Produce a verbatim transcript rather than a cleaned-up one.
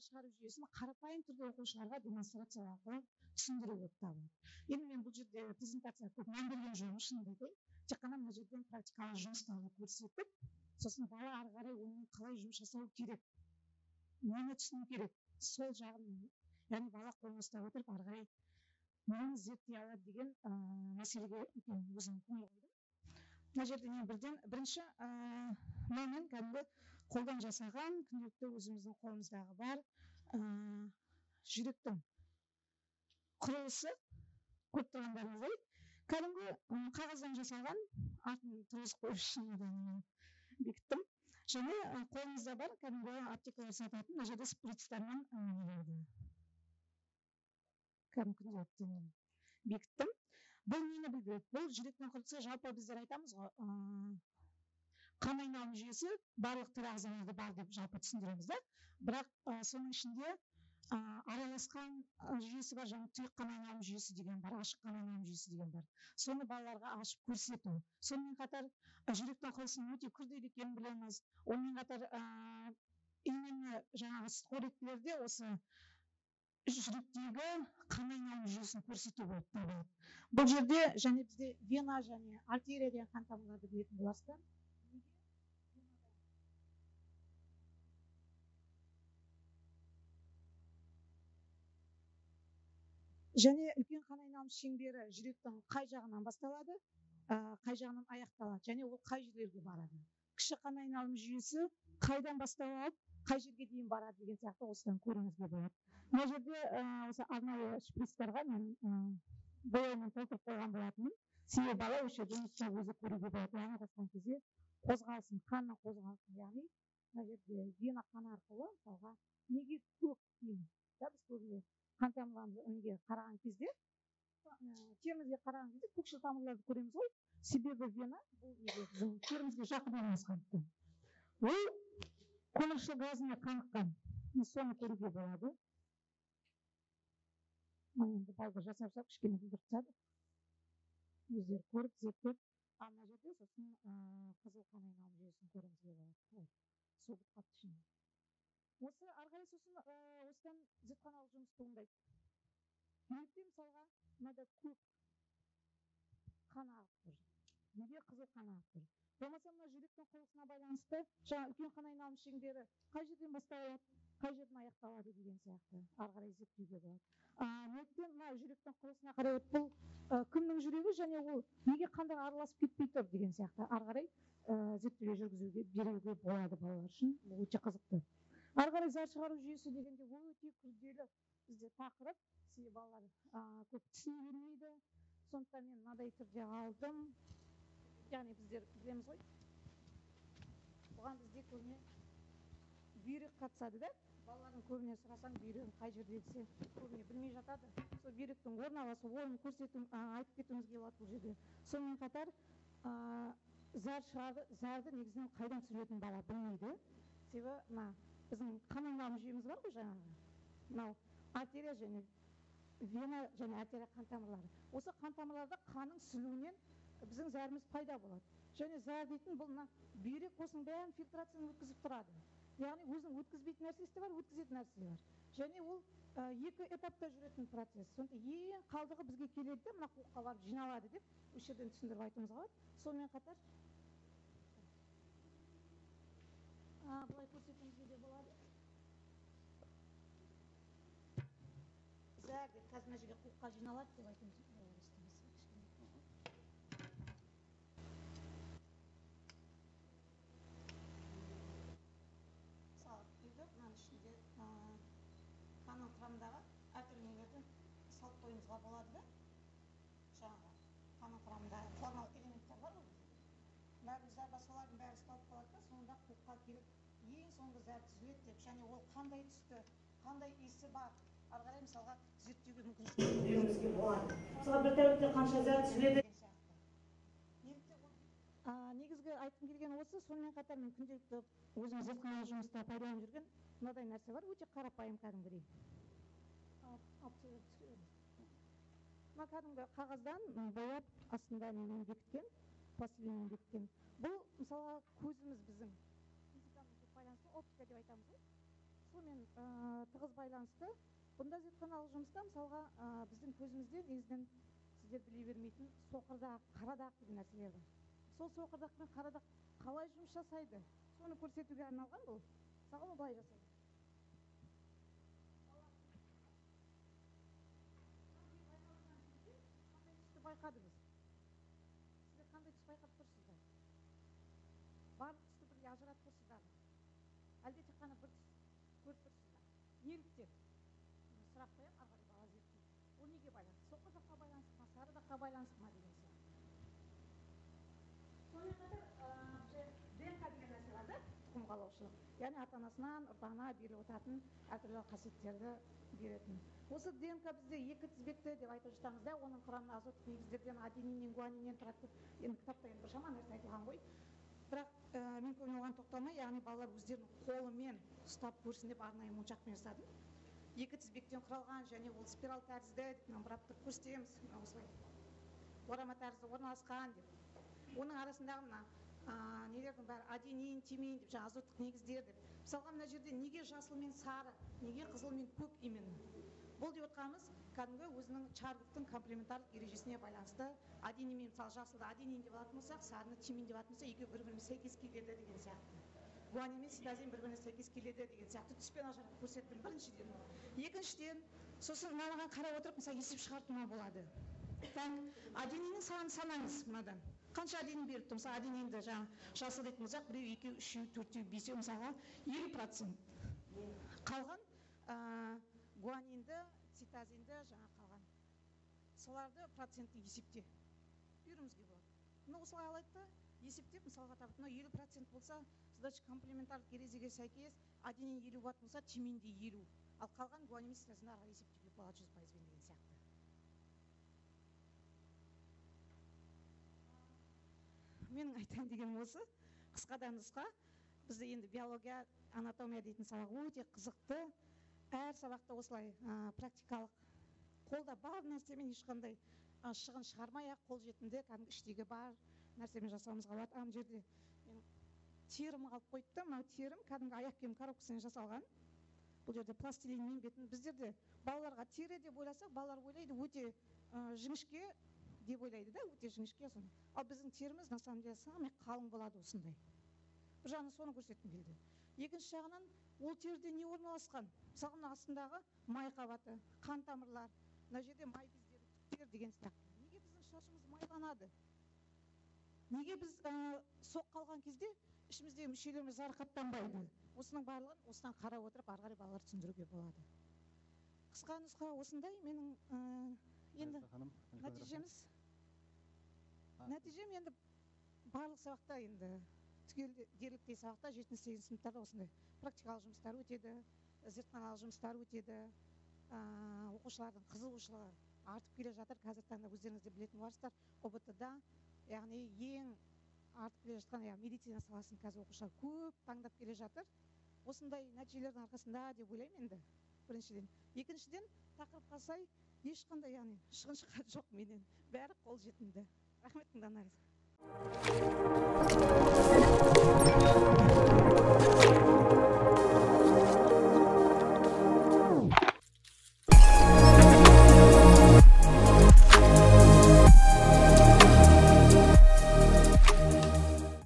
шығару жүйесін қарапайым түрде оқушыларға демонстрация арқылы түсіндіру болып табылады. Енді мен бұл жерде презентация көп мән берген жоқпын, шынымды айтайын. Тек қана мына жерден практикалық жұмыстарды көрсетіп, сосын бала ары қарай оның қалай жұмыс жасау керек, нені түсіну керек, сол жағын, яғни бала қолына ұстай отырып ары қарай нені зерттей алады деген мәселеге өзім көңіл қойдым. Мына жерде мен бірден бірінші мынаумен кәдімгі қолдан жасаған күнделікті өзіміздің қолымыздағы бар жүректің құрылысы көріп тұрғандарыңыздай кәдімгі қағаздан жасалған атын тұрғызып қойып шынымен бекіттім. Және қолымызда бар кәдімгі аптекалар сататын мына жерде шприцтермен кәдімгі күнделікті бекіттім. Бұл нені білдіреді? Бұл жүректің құрылысы, жалпы біздер айтамыз ғой, қан айналым жүйесі барлық тірі ағзаларда бар деп жалпы түсіндіреміз да. Бірақ соның ішінде араласқан жүйесі бар, жаңа тұйық қан айналым жүйесі деген бар, ашық қан айналым жүйесі деген бар. Соны балаларға ашып көрсету. Сонымен қатар жүректің құрылысының өте күрделі екенін білеміз. Онымен қатар именно жаңағы сүтқоректілерде осы жүректегі қан айналым жүйесін көрсету болып табылады. Бұл жерде және бізде вена және артерия деген қан тамырларды білетін боласыздар. Және үлкен қан айналым шеңбері жүректің қай жағынан басталады, қай жағынан аяқталады, және ол қай жерлерге барады. Кіші қан айналым жүйесі қайдан басталып, қай жерге дейін барады деген сияқты осыдан көруіңізге болады. Мына жерде осы арнайы шприцтерға мен бояумен толтырып қойған болатынмын. Себебі бала осы жерден өзі көруге болады. Яғни қосқан кезде қозғалсын, қанның қозғалсын, яғни мына жерде вена қаны арқылы мысалға неге көк дейміз. Біз көбіне қан тамырларымызға үнге қараған кезде, терімізге қараған кезде көкшіл тамырларды көреміз ғой. Себебі вена бұл біздің терімізге жақын орналасқандықтан. Ол көміршіл газына қаныққан. Соны көруге болады. Енді балды жасап-жасап кішкене білдіріп тастады. Өздері көріп, зерттеп, а мына жерде сосын қызыл қан айналым жүйесін көруімізге болады. Су қатты ішінде. Осы ары қарай сосын осыдан зертханалық жұмыс туындайды. Неге мысалға мынада көк қан ағып тұр? Неге қызыл қан ағып тұр? Болмаса мына жүректің құрылысына байланысты жаңа үлкен қан айналым шеңбері қай жерден басталады, қай жерден аяқталады деген сияқты ары қарай зерттеуге болады. Неліктен мына жүректің құрылысына қарай бұл кімнің жүрегі және ол неге қандар араласып кетпей тұр деген сияқты ары қарай зерттеулер жүргізуге беруге болады балалар үшін. Бұл өте қызықты. Ары қарай зар шығару жүйесі дегенде ол өте күрделі бізде тақырып. Себебі балалар көп түсіне бермейді. Сондықтан мен мынадай түрде алдым. Яғни біздер білеміз ғой. Бұған бізде көбіне бүйрек қатысады да. Балалардың көбіне сұрасаң бүйрегін қай жерде десе көбіне білмей жатады. Сол бүйректің орналасу, орнын көрсету, айтып кетуімізге болады бұл жерде. Сонымен қатар зар шығарды, зарды негізінен қайдан түсіретін бала білмейді. Себебі мына біздің қан айналым жүйеміз бар ғой жаңағы. Мынау артерия және вена және артерия қан тамырлары. Осы қан тамырларда қанның сүлуінен біздің зәріміз пайда болады. Және зар дейтін бұл мына бүйрек осының бәрін фильтрацияны өткізіп тұрады. Яғни өзінің өткізбейтін нәрсесі бар, өткізетін нәрсесі бар. Және ол екі этапта жүретін процесс. Сондықтан ең қалдығы бізге келеді, мына қуыққа барып жиналады деп осы жерден түсіндіріп айтуымызға болады. Сонымен қатар бұлай көрсетуімізге де болады. Зәр деп қазір мына жерге қуыққа жиналады деп айтуымыз болады. Қанның құрамындағы әртүрлі нелерді салып қоюымызға болады да. Жаңағы қанның құрамындағы формалық элементтер бар ғой. Бәрі зәрба солардың бәрі ұсталып қалады да, соңында қуыққа келіп ең соңғы зәр түзіледі деп, және ол қандай түсті, қандай иісі бар, ары қарай мысалға зерттеуге мүмкіндік беруімізге болады. Мысалға бір тәулікте қанша зәр түзіледі деген сияқты. Негізгі айтқым келген осы. Сонымен қатар мен күнделікті өзім зертханалық жұмыста пайдаланып жүрген мынадай нәрсе бар, өте қарапайым кәдімгідей. Мына кәдімгі қағаздан бояп астында немен бекіткен, пластилинмен бекіткен. Бұл мысалға көзіміз біздің физикамен байланысты оптика деп айтамыз ғой. сонымен тығыз байланысты. Бұнда зертханалық жұмыста мысалға біздің көзімізде негізінен сіздер біле бермейтін соқырдақ, қарадақ деген нәрселер бар. Сол соқырдақ пен қарадақ қалай жұмыс жасайды, соны көрсетуге арналған бұл. Мысалға былай жасайды. Қандай түсті байқадыңыз? Сіздер қандай түс байқап тұрсыздар? Барлық түсті бірге ажыратып тұрсыздар ма? Әлде тек қана бір түс көріп тұрсыздар? Неліктен? Сұрақ қоямын, ары қарай бала зерттейді. Ол неге байланысты? Соқырдаққа байланысты ма, сарыдаққа байланысты ма деген сияқты. Сонымен қатар ДНК деген нәрсе бар да, тұқым қуалаушылық. Яғни ата-анасынан ұрпағына беріліп отыратын әртүрлі қасиеттерді беретін. Осы ДНК бізде екі тізбекті деп айтып жатамыз да, оның құрамына азоттық негіздерден, адениннен, гуаниннен тұрады. Енді кітапта енді біршама нәрсе айтылған ғой. Бірақ мен көбіне оған тоқталмай, яғни балалар өздерінің қолымен ұстап көрсін деп арнайы моншақпен жасадым. Екі тізбектен құралған және ол спираль тәрізді, бұрапты көрсетеміз, осылай орама тәрізді орналасқан деп. Оның арасындағы мына нелердің бәрі аденин, тимин деп, жаңа азоттық негіздер деп. Мысалға мына жерде неге жасыл мен сары, неге қызыл мен көк именно? Бұл деп отқанымыз кәдімгі өзінің Чарговтың комплементарлық ережесіне байланысты. Аденинмен мысалы жасылды аденин деп алатын болсақ, сарыны тимин деп алатын болсақ, екеуі бір-біріне сәйкес келеді деген сияқты. Гуанин мен цитозин бір-біріне сәйкес келеді деген сияқты түспен ажыратып көрсеттім біріншіден. Екіншіден, сосын мынаған қарап отырып, мысалы есеп шығартуға болады. Адениннің санын санаңыз мынадан. Қанша аденин беріп тұр? Мысалы аденинді жаңа жасыл дейтін болсақ, біреу, екеу, үшеу, төртеу, бесеу, мысалға елу процент. Қалған гуанинді, цитозинді жаңа қалған. Соларды процентті есепте беруімізге болады. Мына осылай алайды да, есептеп мысалға табыт. Мына елу процент болса, задача комплементарлық ережеге сәйкес аденин елу ватт болса, тимин де елу. Ал қалған гуанин мен цитозинді ары қарай есептеуге болады жүз пайызбен деген сияқты. Менің айтайын дегенім осы, қысқадан нұсқа. Бізде енді биология, анатомия дейтін сабақ өте қызықты. Әр сабақта осылай практикалық қолда бар нәрсемен ешқандай шығын шығармай-ақ қолжетімді кәдімгі іштегі бар нәрсемен жасауымызға болады. Ана жерде мен терім қалып қойды да, мынау терім кәдімгі аяқ киім коробкасынан жасалған. Бұл жерде пластилинмен бетін. Біздерде балаларға тері деп ойласақ, балалар ойлайды өте жіңішке деп ойлайды да, өте жіңішке. Ал біздің теріміз на самом деле самый қалың болады осындай. Бір жағынан соны көрсеткім келді. Екінші жағынан ол теріде не орналасқан? Мысалы мына астындағы май қабаты, қан тамырлар, мына жерде май бездері, түктер деген сияқты. Неге біздің шашымыз майланады? Неге біз соқ қалған кезде ішіміздегі мүшелеріміз жарақаттанбайды? Осының барлығын осыдан қарап отырып, ары қарай балалар түсіндіруге болады. Қысқа нұсқа осындай. Менің енді нәтижеміз нәтижем енді барлық сабақта енді түгел дерліктей сабақта жетінші сегізінші сыныптарда осындай практикалық жұмыстар өтеді, зертханалық жұмыстар өтеді. Оқушылардың қызығушылығы артып келе жатыр. Қазіргі таңда өздеріңіз де білетін боларсыздар, ұбт-да, яғни ең артып келе жатқан медицина саласын қазір оқушылар көп таңдап келе жатыр. Осындай нәтижелердің арқасында деп ойлаймын енді. Біріншіден. Екіншіден, тақырыпқа сай ешқандай яғни шығын шығар жоқ менен. Бәрі қолжетімді. Рахмет тыңдағандарыңызға.